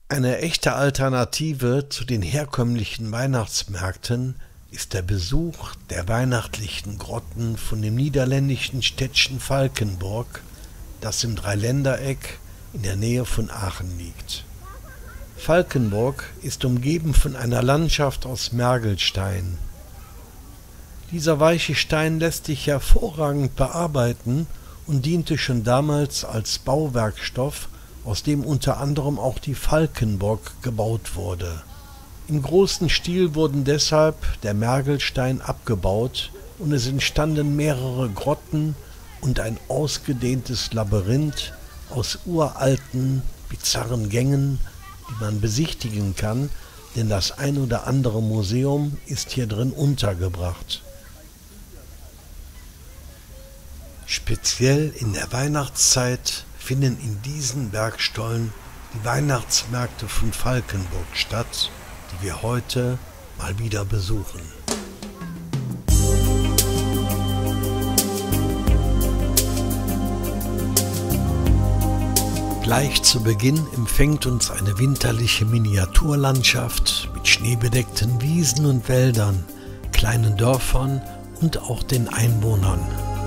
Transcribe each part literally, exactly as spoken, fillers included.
Eine echte Alternative zu den herkömmlichen Weihnachtsmärkten ist der Besuch der weihnachtlichen Grotten von dem niederländischen Städtchen Valkenburg, das im Dreiländereck in der Nähe von Aachen liegt. Valkenburg ist umgeben von einer Landschaft aus Mergelstein. Dieser weiche Stein lässt sich hervorragend bearbeiten und diente schon damals als Bauwerkstoff, aus dem unter anderem auch die Valkenburg gebaut wurde. Im großen Stil wurden deshalb der Mergelstein abgebaut und es entstanden mehrere Grotten und ein ausgedehntes Labyrinth aus uralten, bizarren Gängen, die man besichtigen kann, denn das ein oder andere Museum ist hier drin untergebracht. Speziell in der Weihnachtszeit finden in diesen Bergstollen die Weihnachtsmärkte von Valkenburg statt, die wir heute mal wieder besuchen. Gleich zu Beginn empfängt uns eine winterliche Miniaturlandschaft mit schneebedeckten Wiesen und Wäldern, kleinen Dörfern und auch den Einwohnern.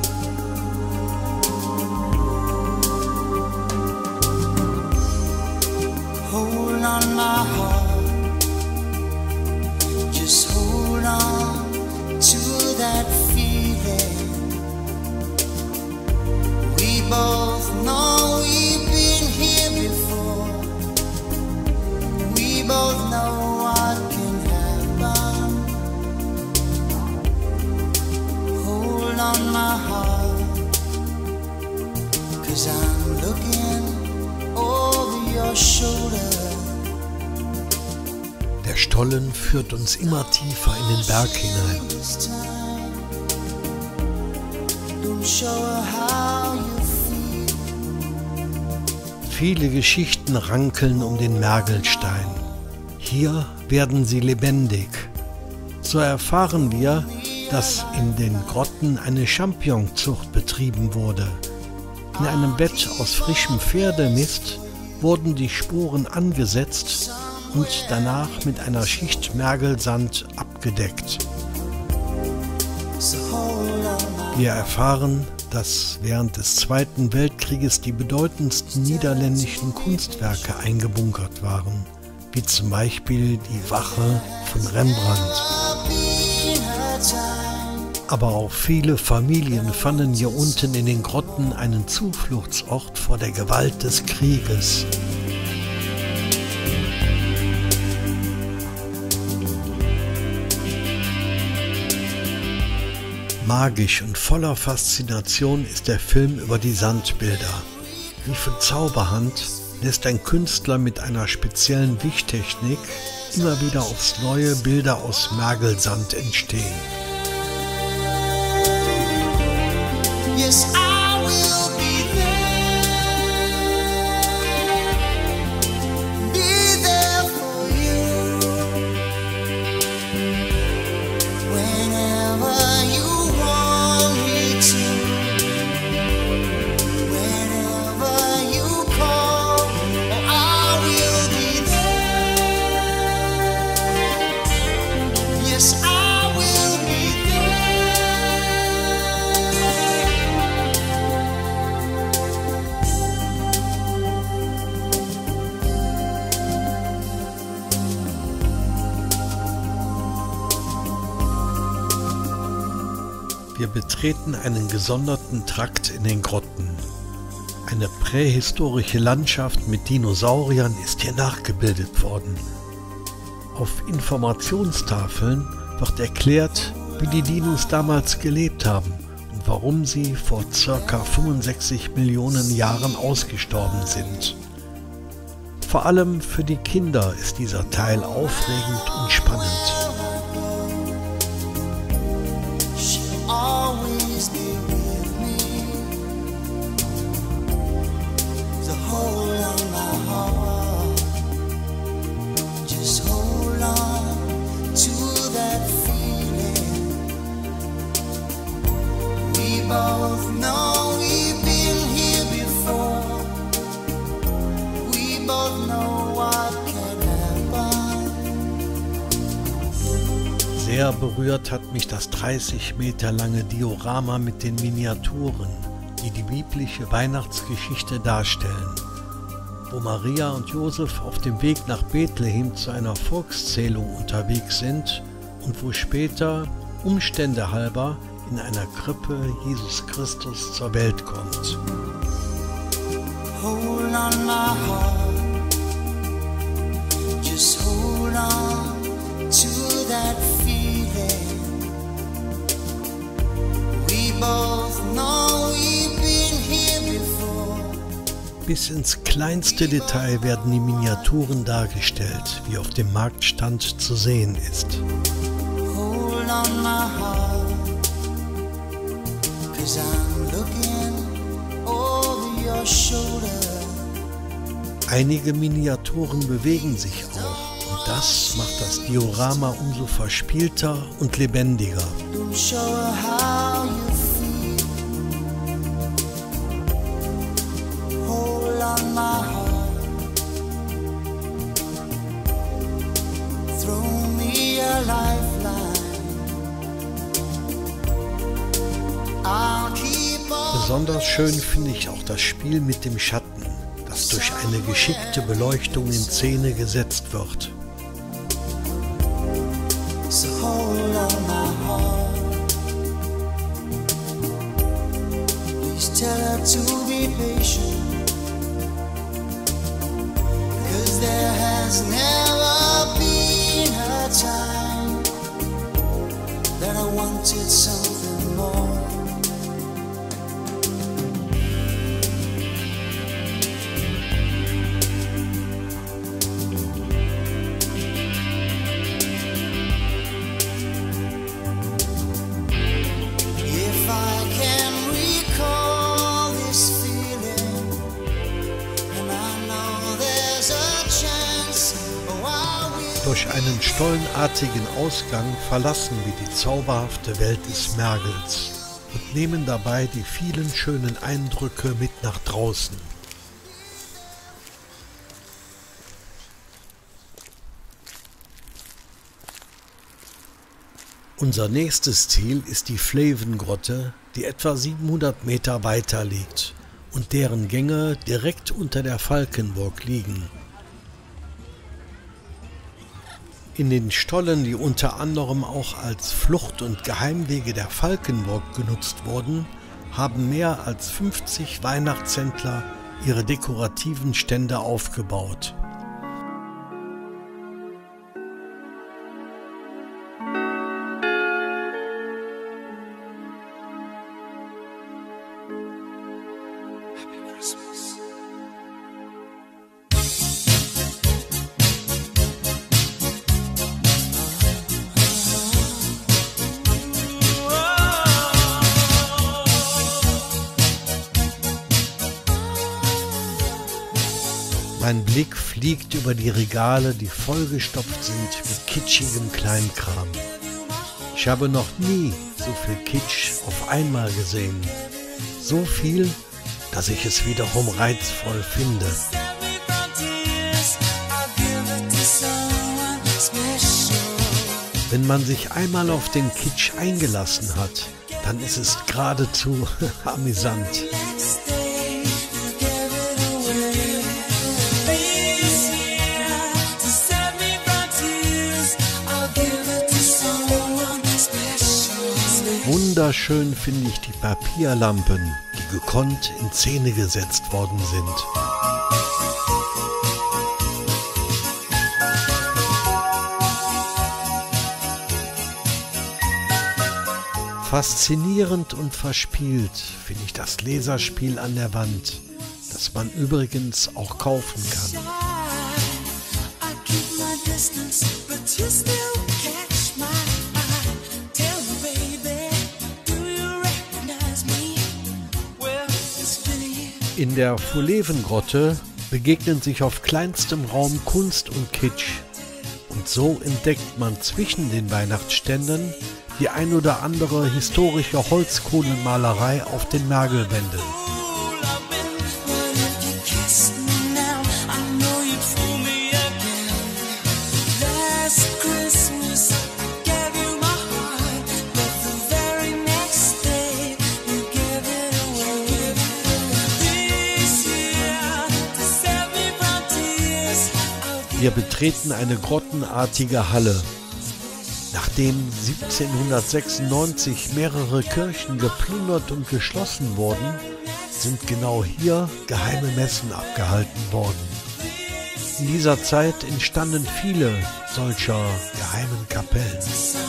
Hold on my heart, just hold on to that feeling. We both know we've been here before. We both know what can happen. Hold on my heart, 'cause I'm looking over your shoulder. Der Stollen führt uns immer tiefer in den Berg hinein. Viele Geschichten rankeln um den Mergelstein. Hier werden sie lebendig. So erfahren wir, dass in den Grotten eine Champignonzucht betrieben wurde. In einem Bett aus frischem Pferdemist wurden die Sporen angesetzt und danach mit einer Schicht Mergelsand abgedeckt. Wir erfahren, dass während des Zweiten Weltkrieges die bedeutendsten niederländischen Kunstwerke eingebunkert waren, wie zum Beispiel die Wache von Rembrandt. Aber auch viele Familien fanden hier unten in den Grotten einen Zufluchtsort vor der Gewalt des Krieges. Magisch und voller Faszination ist der Film über die Sandbilder. Wie von Zauberhand lässt ein Künstler mit einer speziellen Wischtechnik immer wieder aufs neue Bilder aus Mergelsand entstehen. Yes, I will be there, be there for you, whenever you want me to, whenever you call, oh, I will be there. Yes, I will be there. Wir betreten einen gesonderten Trakt in den Grotten. Eine prähistorische Landschaft mit Dinosauriern ist hier nachgebildet worden. Auf Informationstafeln wird erklärt, wie die Dinos damals gelebt haben und warum sie vor ca. fünfundsechzig Millionen Jahren ausgestorben sind. Vor allem für die Kinder ist dieser Teil aufregend und spannend. Always be with me. So hold on my heart, just hold on to that feeling. We both know we've been here before. We both know what Sehr berührt hat mich das dreißig Meter lange Diorama mit den Miniaturen, die die biblische Weihnachtsgeschichte darstellen, wo Maria und Josef auf dem Weg nach Bethlehem zu einer Volkszählung unterwegs sind und wo später, Umstände halber, in einer Krippe Jesus Christus zur Welt kommt. Hold on my heart, just hold on to that feeling. We both know we've been here before. Bis ins kleinste Detail werden die Miniaturen dargestellt, wie auf dem Marktstand zu sehen ist. Hold on my heart, 'cause I'm looking over your shoulder. Einige Miniaturen bewegen sich auch und das macht das Diorama umso verspielter und lebendiger. Don't show her how you feel. Hold on my heart, throw me a lifeline. I'll keep on. Besonders schön finde ich auch das Spiel mit dem Schatten, das durch eine geschickte Beleuchtung in Szene gesetzt wird. So hold on my heart. Please tell her to be patient, 'cause there has never been a time that I wanted something more. Durch einen stollenartigen Ausgang verlassen wir die zauberhafte Welt des Mergels und nehmen dabei die vielen schönen Eindrücke mit nach draußen. Unser nächstes Ziel ist die Flevengrotte, die etwa siebenhundert Meter weiter liegt und deren Gänge direkt unter der Falkenburg liegen. In den Stollen, die unter anderem auch als Flucht- und Geheimwege der Falkenburg genutzt wurden, haben mehr als fünfzig Weihnachtshändler ihre dekorativen Stände aufgebaut. Mein Blick fliegt über die Regale, die vollgestopft sind mit kitschigem Kleinkram. Ich habe noch nie so viel Kitsch auf einmal gesehen. So viel, dass ich es wiederum reizvoll finde. Wenn man sich einmal auf den Kitsch eingelassen hat, dann ist es geradezu amüsant. Wunderschön finde ich die Papierlampen, die gekonnt in Szene gesetzt worden sind. Faszinierend und verspielt finde ich das Laserspiel an der Wand, das man übrigens auch kaufen kann. In der Flevengrotte begegnen sich auf kleinstem Raum Kunst und Kitsch. Und so entdeckt man zwischen den Weihnachtsständen die ein oder andere historische Holzkohlenmalerei auf den Mergelwänden. Wir betreten eine grottenartige Halle. Nachdem siebzehnhundertsechsundneunzig mehrere Kirchen geplündert und geschlossen wurden, sind genau hier geheime Messen abgehalten worden. In dieser Zeit entstanden viele solcher geheimen Kapellen.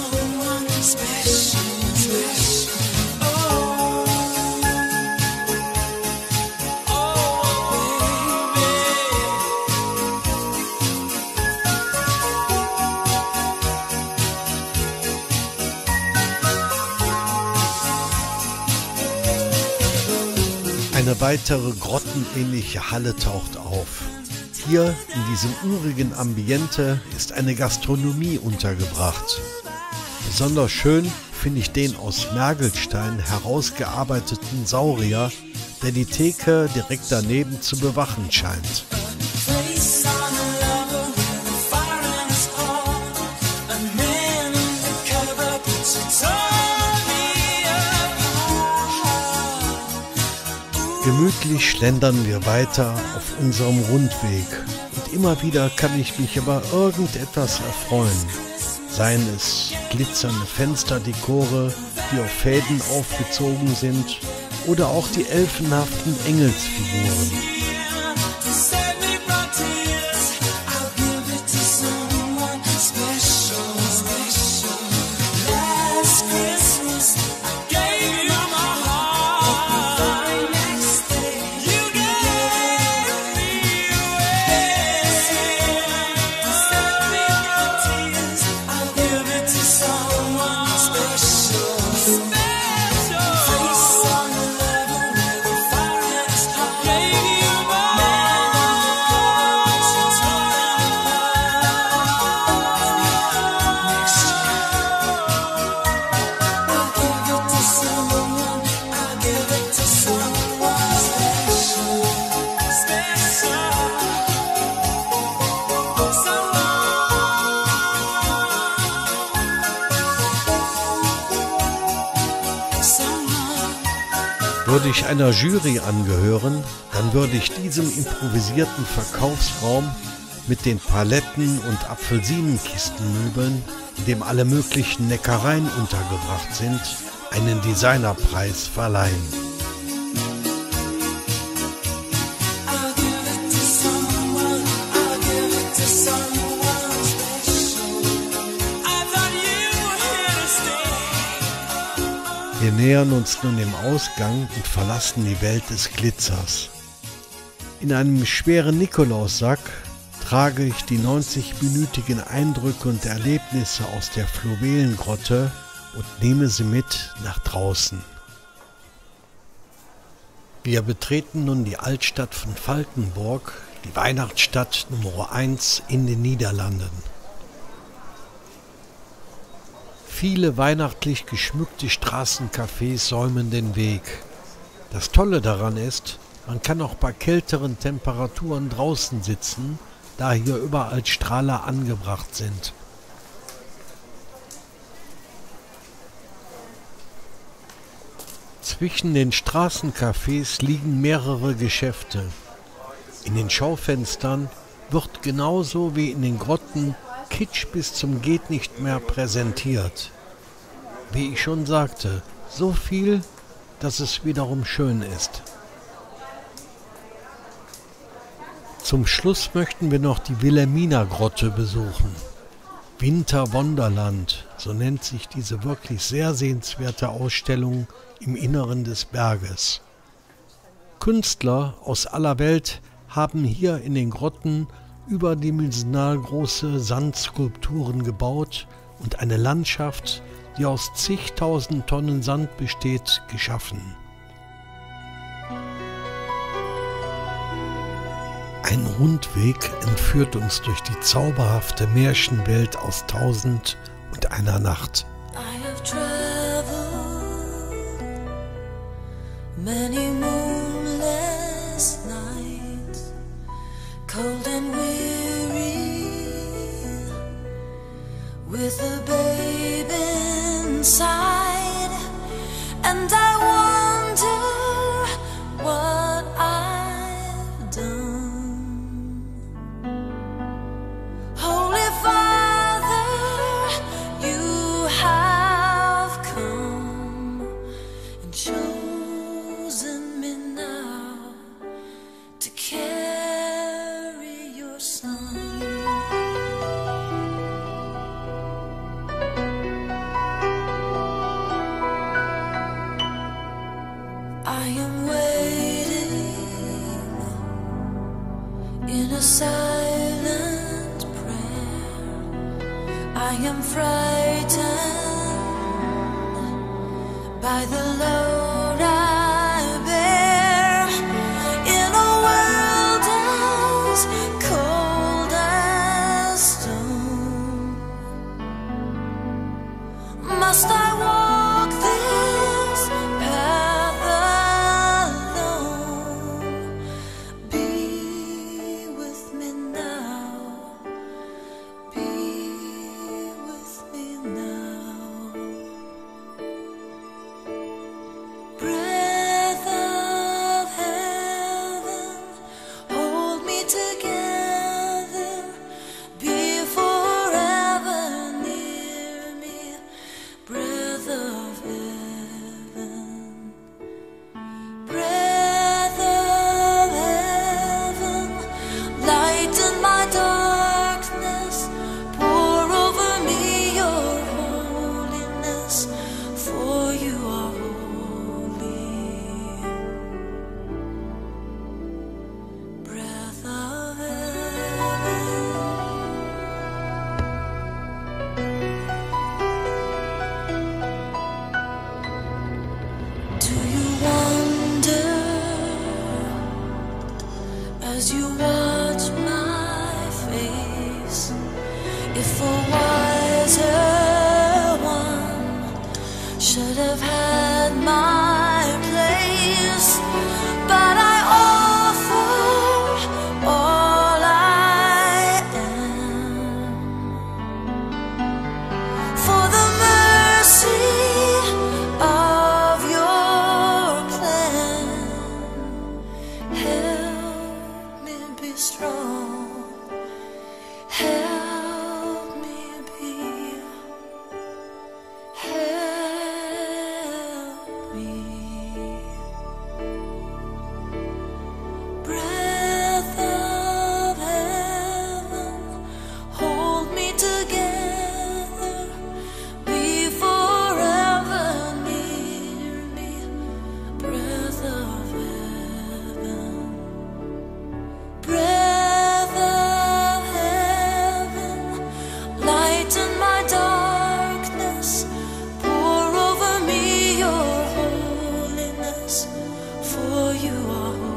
Eine weitere grottenähnliche Halle taucht auf. Hier in diesem urigen Ambiente ist eine Gastronomie untergebracht. Besonders schön finde ich den aus Mergelstein herausgearbeiteten Saurier, der die Theke direkt daneben zu bewachen scheint. Gemütlich schlendern wir weiter auf unserem Rundweg und immer wieder kann ich mich über irgendetwas erfreuen. Seien es glitzernde Fensterdekore, die auf Fäden aufgezogen sind, oder auch die elfenhaften Engelsfiguren. Würde ich einer Jury angehören, dann würde ich diesem improvisierten Verkaufsraum mit den Paletten und Apfelsinenkistenmöbeln, in dem alle möglichen Neckereien untergebracht sind, einen Designerpreis verleihen. Wir nähern uns nun dem Ausgang und verlassen die Welt des Glitzers. In einem schweren Nikolaussack trage ich die neunzigminütigen Eindrücke und Erlebnisse aus der Flobelen-Grotte und nehme sie mit nach draußen. Wir betreten nun die Altstadt von Valkenburg, die Weihnachtsstadt Nummer eins in den Niederlanden. Viele weihnachtlich geschmückte Straßencafés säumen den Weg. Das Tolle daran ist, man kann auch bei kälteren Temperaturen draußen sitzen, da hier überall Strahler angebracht sind. Zwischen den Straßencafés liegen mehrere Geschäfte. In den Schaufenstern wird genauso wie in den Grotten Kitsch bis zum geht nicht mehr präsentiert. Wie ich schon sagte, so viel, dass es wiederum schön ist. Zum Schluss möchten wir noch die Wilhelmina-Grotte besuchen. Winterwonderland, so nennt sich diese wirklich sehr sehenswerte Ausstellung im Inneren des Berges. Künstler aus aller Welt haben hier in den Grotten überdimensional große Sandskulpturen gebaut und eine Landschaft, die aus zigtausend Tonnen Sand besteht, geschaffen. Ein Rundweg entführt uns durch die zauberhafte Märchenwelt aus Tausend und einer Nacht. I have traveled many moonless nights, cold and weary, with a babe inside, and I wonder what I've done. a silent prayer. I am frightened by the load I bear in a world as cold as stone. Must I walk this path alone? Be with me now, be with me now. Breath of heaven, hold me together, be forever near me. Breath of heaven, breath of heaven, lighten my darkness, pour over me your holiness, for you are holy. Breath of heaven. Do you wonder as you watch my face if a wiser one should have had my place? But I offer all I am for the mercy of your plan. Help me be strong, help me be, help me. Breath of heaven, hold me together, be forever near me. Breath of heaven, breath of heaven, lighten my darkness, pour over me your holiness, for you are holy.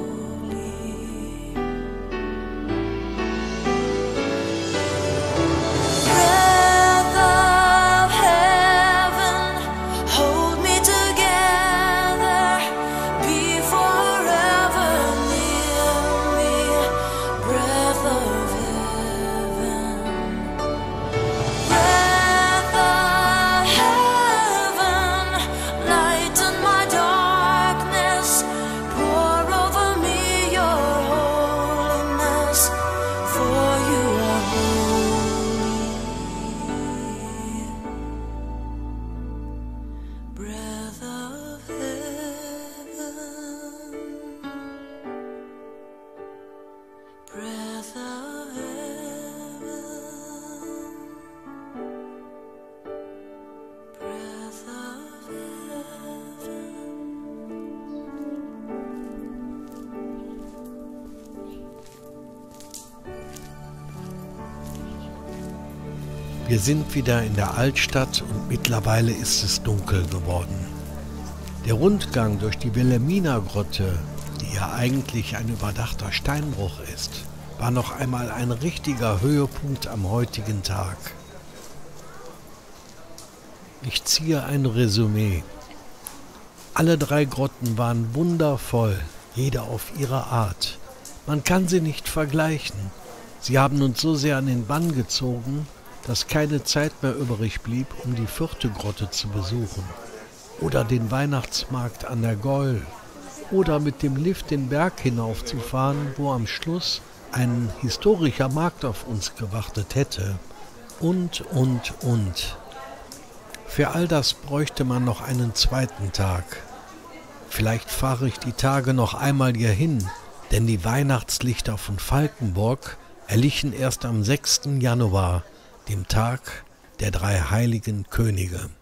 Breath of heaven, hold me together, be forever near me. Breath of heaven, breath of heaven, lighten my darkness, pour over me your holiness, for you are holy. Breath of heaven, breath of heaven, breath of heaven. Wir sind wieder in der Altstadt und mittlerweile ist es dunkel geworden. Der Rundgang durch die Wilhelmina-Grotte, die ja eigentlich ein überdachter Steinbruch ist, war noch einmal ein richtiger Höhepunkt am heutigen Tag. Ich ziehe ein Resümee. Alle drei Grotten waren wundervoll, jede auf ihre Art. Man kann sie nicht vergleichen. Sie haben uns so sehr an den Bann gezogen, dass keine Zeit mehr übrig blieb, um die vierte Grotte zu besuchen. Oder den Weihnachtsmarkt an der Goll. Oder mit dem Lift den Berg hinaufzufahren, wo am Schluss ein historischer Markt auf uns gewartet hätte. Und, und, und. Für all das bräuchte man noch einen zweiten Tag. Vielleicht fahre ich die Tage noch einmal hierhin, denn die Weihnachtslichter von Valkenburg erlichen erst am sechsten Januar, dem Tag der drei heiligen Könige.